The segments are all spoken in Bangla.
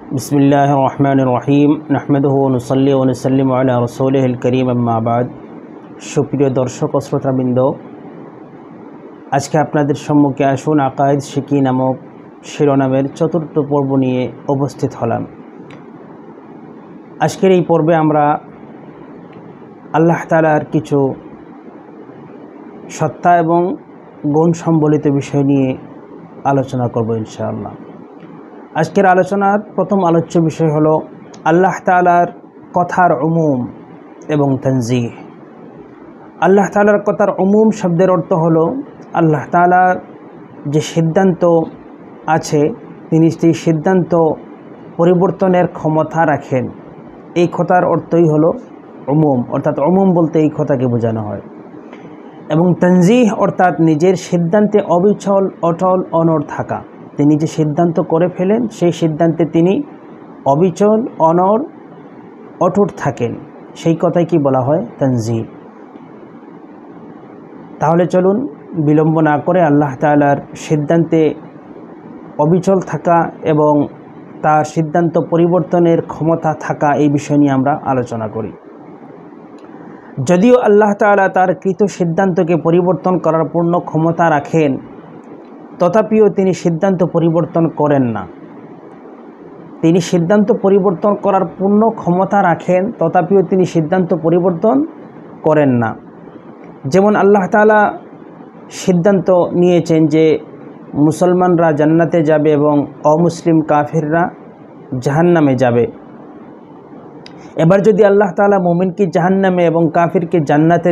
बिस्मिल्लाहिर रहमानिर रहीम नहमदुहु व नुसल्ली व नुसल्लिमु अला रसूलिहिल करीम अम्मा बाद। সুপ্রিয় দর্শক ও শ্রোতাবৃন্দ, আজকে আপনাদের সম্মুখে আসুন আকায়েদ শিকি নামক শিরোনামের চতুর্থ পর্ব নিয়ে উপস্থিত হলাম। আজকের এই পর্বে আমরা আল্লাহ তাআলার কিছু সত্তা এবং গুণ সম্বলিত বিষয় নিয়ে আলোচনা করব ইনশাআল্লাহ। আজকের আলোচনার প্রথম আলোচ্য বিষয় হলো আল্লাহ তাআলার কথার উমুম এবং তানজিহ। আল্লাহ তাআলার কথার উমুম শব্দের অর্থ হলো আল্লাহ তাআলার যে সিদ্ধান্ত আছে তিনি সেই সিদ্ধান্ত পরিবর্তনের ক্ষমতা রাখেন। এই কথার অর্থই হলো উমুম, অর্থাৎ উমুম বলতে এই কথাকে বোঝানো হয়। এবং তানজিহ অর্থাৎ নিজের সিদ্ধান্তে অবিচল অটল অনড় থাকা। তিনি যে সিদ্ধান্ত করে ফেলেন সেই সিদ্ধান্তে তিনি অবিচল অনড় অটুট থাকেন, সেই কথাই কি বলা হয় তানজিহ। তাহলে চলুন বিলম্ব না করে আল্লাহ তাআলার সিদ্ধান্তে অবিচল থাকা এবং তার সিদ্ধান্ত পরিবর্তনের ক্ষমতা থাকা এই বিষয় নিয়ে আমরা আলোচনা করি। যদিও আল্লাহ তাআলা তার কৃত সিদ্ধান্তকে পরিবর্তন করার পূর্ণ ক্ষমতা রাখেন, তথাপিও তিনি সিদ্ধান্ত পরিবর্তন করেন না। তিনি সিদ্ধান্ত পরিবর্তন করার পূর্ণ ক্ষমতা রাখেন, তথাপিও তিনি সিদ্ধান্ত পরিবর্তন করেন না। যেমন আল্লাহ তাআলা সিদ্ধান্ত নিয়েছেন যে মুসলমানরা জান্নাতে যাবে এবং অমুসলিম কাফিররা জাহান্নামে যাবে। এবার যদি আল্লাহ তাআলা মুমিনকে জাহান্নামে এবং কাফিরকে জান্নাতে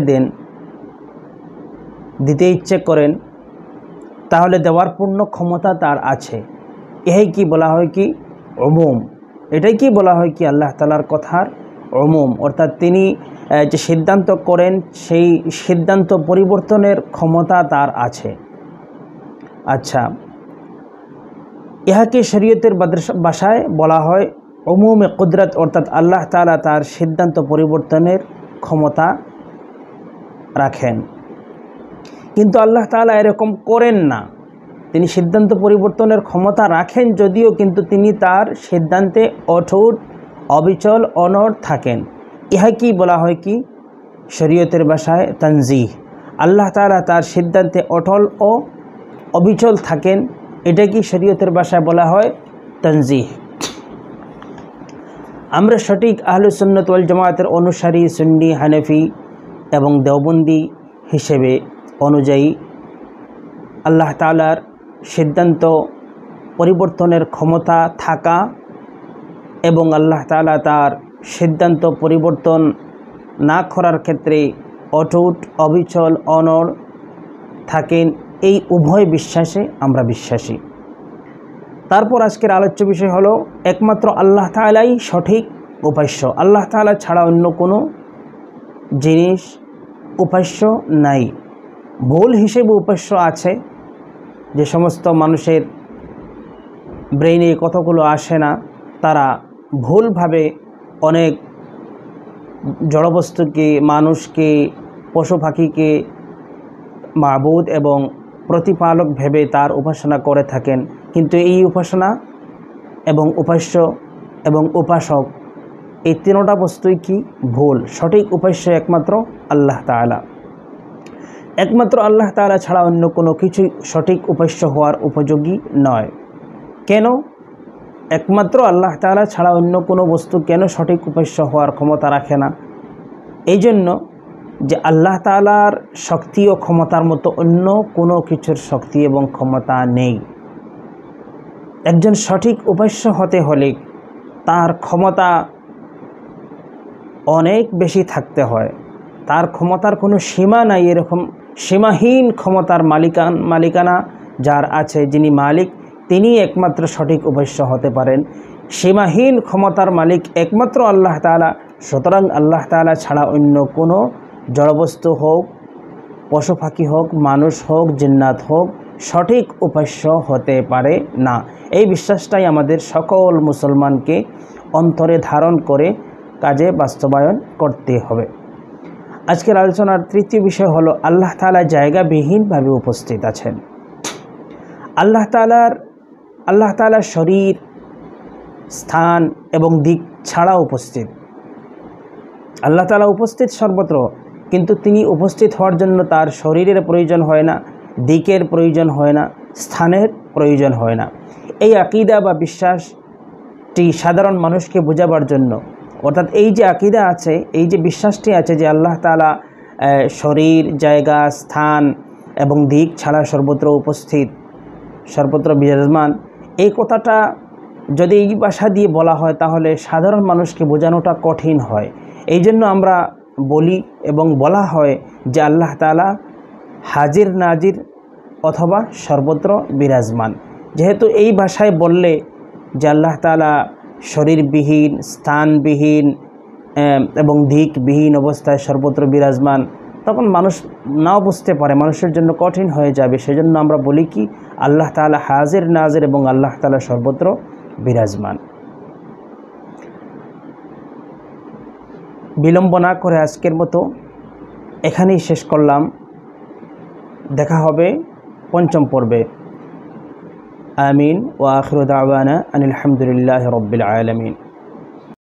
দিতে ইচ্ছে করেন, তাহলে দেওয়ার পূর্ণ ক্ষমতা তার আছে। এটাই কি বলা হয় কি উমুম, এটাই কি বলা হয় কি আল্লাহ তাআলার কথার উমুম, অর্থাৎ তিনি যে সিদ্ধান্ত করেন সেই সিদ্ধান্ত পরিবর্তনের ক্ষমতা তার আছে। আচ্ছা, ইহাকে শরীয়তের ভাষায় বলা হয় উমুমে কুদরত, অর্থাৎ আল্লাহ তাআলা তার সিদ্ধান্ত পরিবর্তনের ক্ষমতা রাখেন। কিন্তু আল্লাহ তাআলা এরকম করেন না। তিনি সিদ্ধান্ত পরিবর্তনের ক্ষমতা রাখেন যদিও, কিন্তু তিনি তার সিদ্ধান্তে অটুট অবিচল অনড় থাকেন। ইহা কি বলা হয় কি শরীয়তের ভাষায় তানজিহ। আল্লাহ তাআলা তার সিদ্ধান্তে অটল ও অবিচল থাকেন, এটা কি শরীয়তের ভাষায় বলা হয় তানজিহ। আমরা সঠিক আহলুস সুন্নাত ওয়াল জামায়াতের অনুসারী সুন্নি, হানাফি এবং দেওবন্দি হিসেবে অনুযায়ী আল্লাহ তাআলার সিদ্ধান্ত পরিবর্তনের ক্ষমতা থাকা এবং আল্লাহ তাআলা তার সিদ্ধান্ত পরিবর্তন না করার ক্ষেত্রে অটুট অবিচল অনড় থাকেন, এই উভয় বিশ্বাসে আমরা বিশ্বাসী। তারপর আজকের আলোচ্য বিষয় হলো একমাত্র আল্লাহ তাআলাই সঠিক উপাস্য। আল্লাহ তাআলা ছাড়া অন্য কোনো জিনিস উপাস্য নাই। ভুল হিসেবে উপাস্য আছে, যে সমস্ত মানুষের ব্রেইনে কথাগুলো আসে না, তারা ভুলভাবে অনেক জড়বস্তুকে, মানুষকে, পশু পাখিকে মাবুদ এবং প্রতিপালক ভেবে তার উপাসনা করে থাকেন। কিন্তু এই উপাসনা এবং উপাস্য এবং উপাসক এই তিনটা বস্তুই কি ভুল। সঠিক উপাস্য একমাত্র আল্লাহ তাআলা। একমাত্র আল্লাহ তাআলা ছাড়া অন্য কোনো কিছুই সঠিক উপাস্য হওয়ার উপযোগী নয়। কেন? একমাত্র আল্লাহ তাআলা ছাড়া অন্য কোনো বস্তু কেন সঠিক উপাস্য হওয়ার ক্ষমতা রাখে না? এই জন্য যে আল্লাহ তাআলার শক্তি ও ক্ষমতার মতো অন্য কোনো কিছুর শক্তি এবং ক্ষমতা নেই। একজন সঠিক উপাস্য হতে হলে তার ক্ষমতা অনেক বেশি থাকতে হয়। তার ক্ষমতার কোনো সীমা নাই। এরকম সীমাহীন ক্ষমতার মালিকানা যার আছে, যিনি মালিক, তিনি একমাত্র সঠিক উপাস্য হতে পারেন। সীমাহীন ক্ষমতার মালিক একমাত্র আল্লাহ তাআলা। সুতরাং আল্লাহ তাআলা ছাড়া অন্য কোনো জড়বস্তু হোক, পশু পাখি হোক, মানুষ হোক, জিন্নাত হোক, সঠিক উপাস্য হতে পারে না। এই বিশ্বাসটাই আমাদের সকল মুসলমানকে অন্তরে ধারণ করে কাজে বাস্তবায়ন করতে হবে। আজকের আলোচনার তৃতীয় বিষয় হলো আল্লাহ তাআলা জায়গাবিহীনভাবে উপস্থিত আছেন। আল্লাহ তাআলার শরীর স্থান এবং দিক ছাড়া উপস্থিত। আল্লাহ তাআলা উপস্থিত সর্বত্র, কিন্তু তিনি উপস্থিত হওয়ার জন্য তার শরীরের প্রয়োজন হয় না, দিকের প্রয়োজন হয় না, স্থানের প্রয়োজন হয় না। এই আকীদা বা বিশ্বাসটি সাধারণ মানুষকে বোঝাবার জন্য, অর্থাৎ এই যে আকীদা আছে, এই যে বিশ্বাসটি আছে যে আল্লাহ তাআলা শরীর, জায়গা, স্থান এবং দিক ছাড়া সর্বত্র উপস্থিত, সর্বত্র বিরাজমান, এই কথাটা যদি এই ভাষা দিয়ে বলা হয় তাহলে সাধারণ মানুষকে বোঝানোটা কঠিন হয়। এই জন্য আমরা বলি এবং বলা হয় যে আল্লাহ তাআলা হাজির নাজির অথবা সর্বত্র বিরাজমান। যেহেতু এই ভাষায় বললে যে আল্লাহ তাআলা শরীরবিহীন, স্থানবিহীন এবং দিকবিহীন অবস্থায় সর্বত্র বিরাজমান, তখন মানুষ নাও বুঝতে পারে, মানুষের জন্য কঠিন হয়ে যাবে। সেজন্য আমরা বলি কি আল্লাহ তাআলা হাজির নাজির এবং আল্লাহ তাআলা সর্বত্র বিরাজমান। বিলম্ব না করে আজকের মতো এখানেই শেষ করলাম। দেখা হবে পঞ্চম পর্বে। আমিন ওয়া আখিরু দাওয়ানা আনিল হামদুলিল্লাহি রাব্বিল আলামিন।